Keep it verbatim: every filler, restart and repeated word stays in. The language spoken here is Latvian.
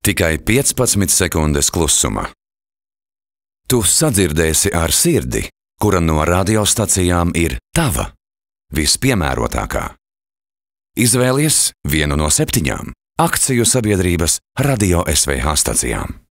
Tikai piecpadsmit sekundes klusuma. Tu sadzirdēsi ar sirdi, kura no radiostacijām ir tava, vispiemērotākā. Izvēlies vienu no septiņām akciju sabiedrības Radio S V H stacijām.